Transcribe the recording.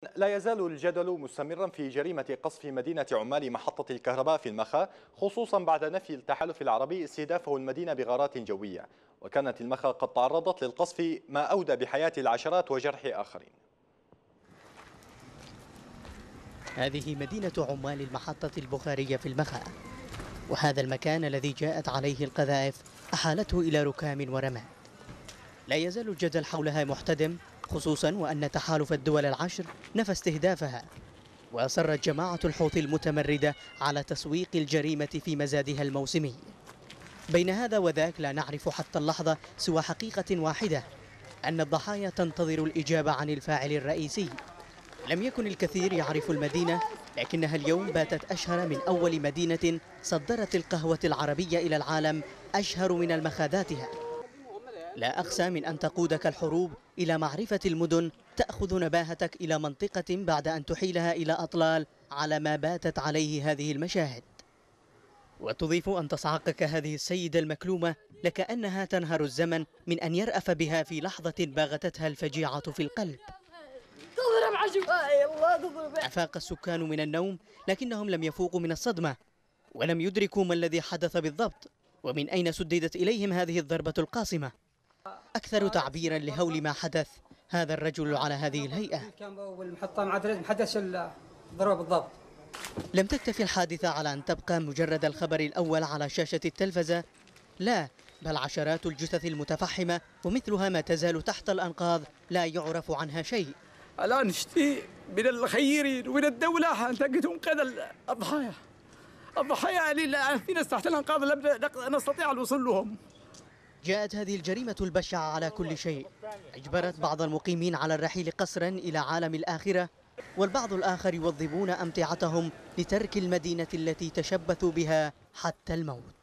لا يزال الجدل مستمرا في جريمة قصف مدينة عمال محطة الكهرباء في المخا، خصوصا بعد نفي التحالف العربي استهدافه المدينة بغارات جوية. وكانت المخا قد تعرضت للقصف ما أودى بحياة العشرات وجرح آخرين. هذه مدينة عمال المحطة البخارية في المخا، وهذا المكان الذي جاءت عليه القذائف أحالته إلى ركام ورماد. لا يزال الجدل حولها محتدم، خصوصا وأن تحالف الدول العشر نفى استهدافها، وأصرت جماعة الحوثي المتمردة على تسويق الجريمة في مزادها الموسمي. بين هذا وذاك لا نعرف حتى اللحظة سوى حقيقة واحدة، أن الضحايا تنتظر الإجابة عن الفاعل الرئيسي. لم يكن الكثير يعرف المدينة، لكنها اليوم باتت أشهر من أول مدينة صدرت القهوة العربية إلى العالم، أشهر من المخاذاتها. لا أخشى من أن تقودك الحروب إلى معرفة المدن، تأخذ نباهتك إلى منطقة بعد أن تحيلها إلى أطلال على ما باتت عليه هذه المشاهد. وتضيف أن تصعقك هذه السيدة المكلومة لكأنها تنهر الزمن من أن يرأف بها في لحظة باغتتها الفجيعة في القلب. تضرب عشوائي، الله تضرب. أفاق السكان من النوم، لكنهم لم يفوقوا من الصدمة، ولم يدركوا ما الذي حدث بالضبط، ومن أين سددت إليهم هذه الضربة القاصمة. أكثر تعبيرا لهول ما حدث هذا الرجل على هذه الهيئة. كان بالمحطة ما حدث الضربة بالضبط. لم تكتفي الحادثة على أن تبقى مجرد الخبر الأول على شاشة التلفزة، لا، بل عشرات الجثث المتفحمة ومثلها ما تزال تحت الأنقاض لا يعرف عنها شيء. الآن نشتي من الخيرين ومن الدولة أن تنقذ الضحايا. الضحايا في ناس تحت الأنقاض لم نستطيع الوصول لهم. جاءت هذه الجريمة البشعة على كل شيء، أجبرت بعض المقيمين على الرحيل قسرا إلى عالم الآخرة، والبعض الآخر يوظبون أمتعتهم لترك المدينة التي تشبثوا بها حتى الموت.